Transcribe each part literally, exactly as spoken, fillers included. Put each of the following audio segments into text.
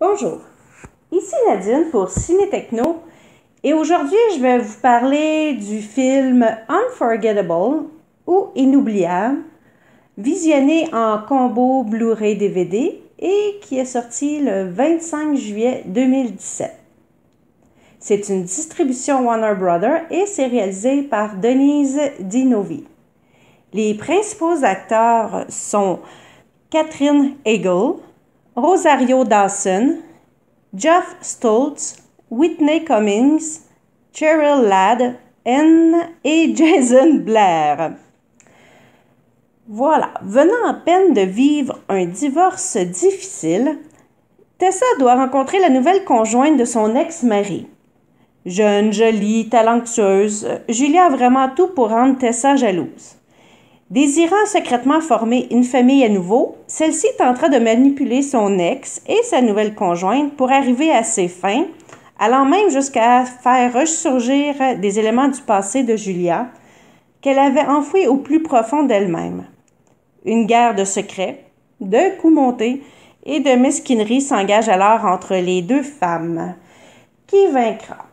Bonjour, ici Nadine pour Ciné Techno et aujourd'hui je vais vous parler du film Unforgettable ou Inoubliable, visionné en combo Blu-ray D V D et qui est sorti le vingt-cinq juillet deux mille dix-sept. C'est une distribution Warner Brothers et c'est réalisé par Denise Di Novi. Les principaux acteurs sont Katherine Heigl, Rosario Dawson, Geoff Stults, Whitney Cummings, Cheryl Ladd et Jason Blair. Voilà, venant à peine de vivre un divorce difficile, Tessa doit rencontrer la nouvelle conjointe de son ex-mari. Jeune, jolie, talentueuse, Julia a vraiment tout pour rendre Tessa jalouse. Désirant secrètement former une famille à nouveau, celle-ci tentera de manipuler son ex et sa nouvelle conjointe pour arriver à ses fins, allant même jusqu'à faire ressurgir des éléments du passé de Julia qu'elle avait enfouis au plus profond d'elle-même. Une guerre de secrets, de coups montés et de mesquinerie s'engage alors entre les deux femmes. Qui vaincra?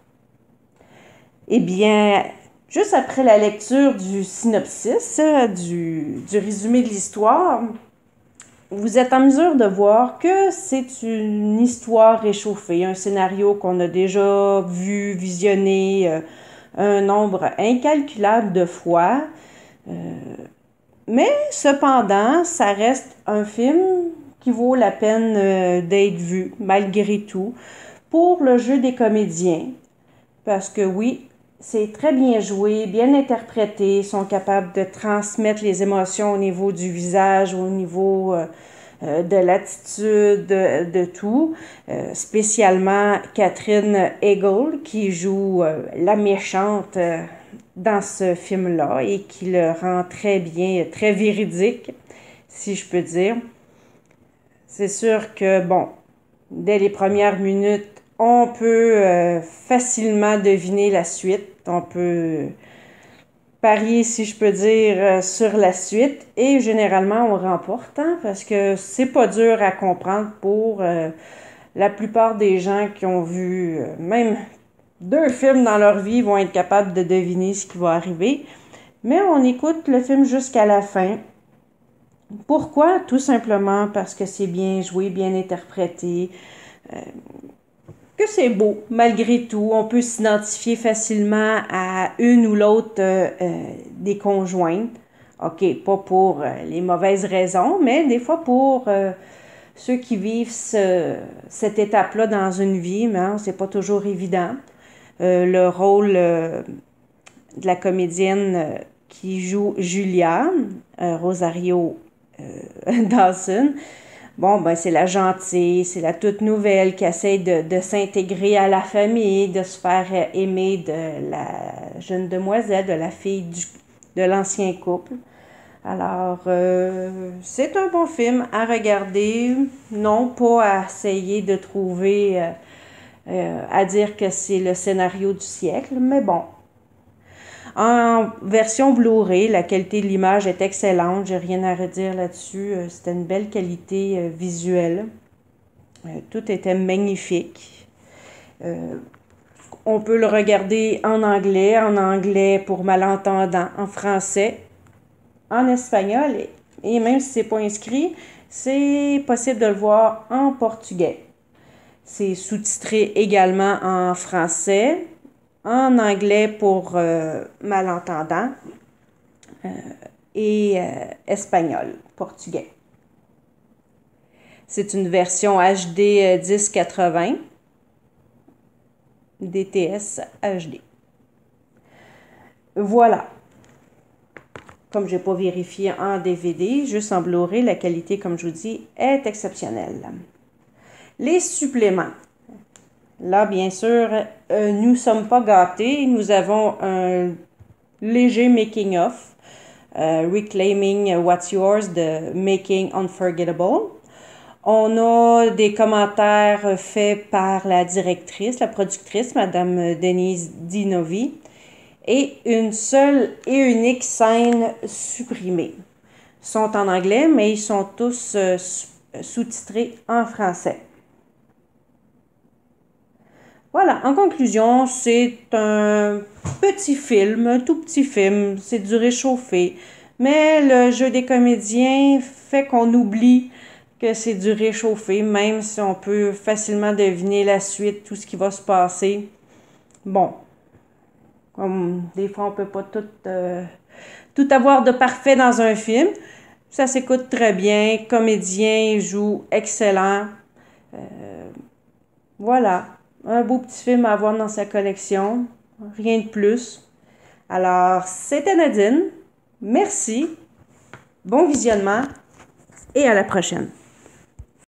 Eh bien, juste après la lecture du synopsis, du, du résumé de l'histoire, vous êtes en mesure de voir que c'est une histoire réchauffée, un scénario qu'on a déjà vu, visionné euh, un nombre incalculable de fois. Euh, mais cependant, ça reste un film qui vaut la peine euh, d'être vu, malgré tout, pour le jeu des comédiens. Parce que oui, c'est très bien joué, bien interprété, ils sont capables de transmettre les émotions au niveau du visage, au niveau euh, euh, de l'attitude, de, de tout. Euh, spécialement Katherine Heigl qui joue euh, la méchante euh, dans ce film-là et qui le rend très bien, très véridique, si je peux dire. C'est sûr que, bon, dès les premières minutes, on peut euh, facilement deviner la suite. On peut parier, si je peux dire, euh, sur la suite. Et généralement, on remporte, hein, parce que c'est pas dur à comprendre pour euh, la plupart des gens qui ont vu euh, même deux films dans leur vie vont être capables de deviner ce qui va arriver. Mais on écoute le film jusqu'à la fin. Pourquoi? Tout simplement parce que c'est bien joué, bien interprété. Euh, que c'est beau, malgré tout. On peut s'identifier facilement à une ou l'autre euh, euh, des conjointes. OK, pas pour euh, les mauvaises raisons, mais des fois pour euh, ceux qui vivent ce, cette étape-là dans une vie, mais hein, c'est pas toujours évident. Euh, le rôle euh, de la comédienne euh, qui joue Julia, euh, Rosario euh, Dawson, bon, ben c'est la gentille, c'est la toute nouvelle qui essaie de, de s'intégrer à la famille, de se faire aimer de la jeune demoiselle, de la fille du, de l'ancien couple. Alors, euh, c'est un bon film à regarder, non pas à essayer de trouver, euh, euh, à dire que c'est le scénario du siècle, mais bon. En version Blu-ray, la qualité de l'image est excellente, j'ai rien à redire là-dessus. C'était une belle qualité visuelle. Tout était magnifique. Euh, on peut le regarder en anglais, en anglais pour malentendants, en français, en espagnol, et même si c'est pas inscrit, c'est possible de le voir en portugais. C'est sous-titré également en français, en anglais pour euh, malentendants euh, et euh, espagnol, portugais. C'est une version H D dix quatre-vingts, D T S H D. Voilà. Comme je n'ai pas vérifié en D V D, juste en Blu-ray, la qualité, comme je vous dis, est exceptionnelle. Les suppléments. Là, bien sûr, euh, nous ne sommes pas gâtés. Nous avons un léger making-of, euh, Reclaiming What's Yours de Making Unforgettable. On a des commentaires faits par la directrice, la productrice, Madame Denise Di Novi, et une seule et unique scène supprimée. Ils sont en anglais, mais ils sont tous euh, sous-titrés en français. Voilà, en conclusion, c'est un petit film, un tout petit film, c'est du réchauffé. Mais le jeu des comédiens fait qu'on oublie que c'est du réchauffé, même si on peut facilement deviner la suite, tout ce qui va se passer. Bon, comme des fois on peut pas tout, euh, tout avoir de parfait dans un film. Ça s'écoute très bien, comédien joue excellent. Voilà, un beau petit film à avoir dans sa collection, rien de plus. Alors, c'était Nadine. Merci, bon visionnement et à la prochaine.